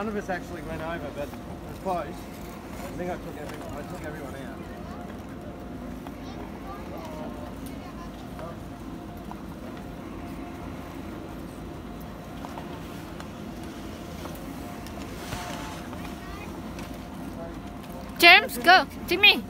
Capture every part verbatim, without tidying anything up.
None of us actually went over, but it was close. I think I took everyone, I took everyone out. James, go. Timmy.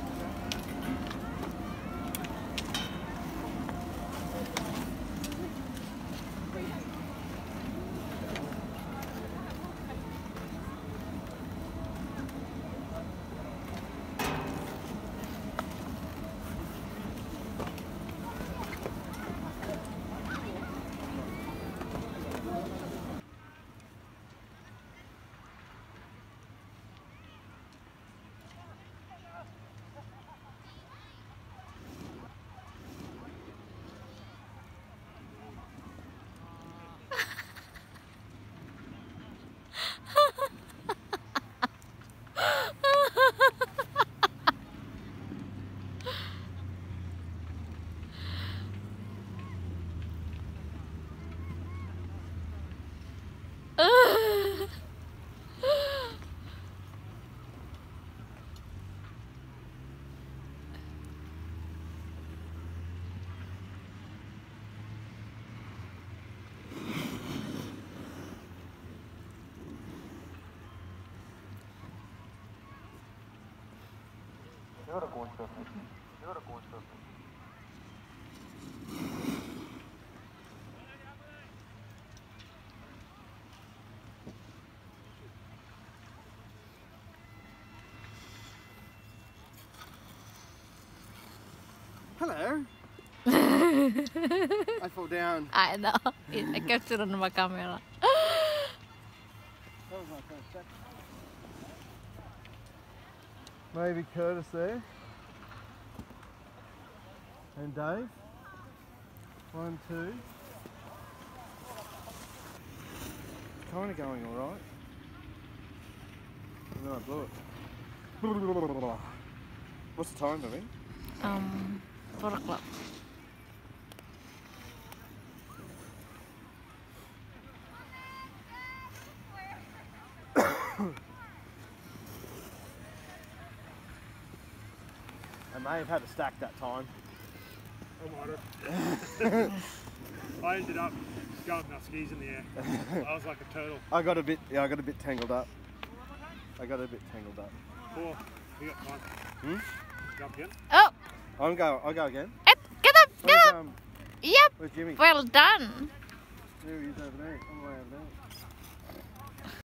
You're a ghost person. You're a ghost person. Hello. I fall down. I know. I captured on my camera. That was my first second. Maybe Curtis there. And Dave. One, two. It's kind of going alright. And then I blew it. What's the time, Billy? Um, four o'clock. I may have had to stack that time. I might have. I ended up going with my skis in the air. I was like a turtle. I got a bit, yeah, I got a bit tangled up. I got a bit tangled up. Four. You got time. Hmm? Jump again. Oh, I'm go. I'll go again. Ed, get up, get Where's, up. um, Yep. where's Jimmy? Well done. There he is over there. All the way over there.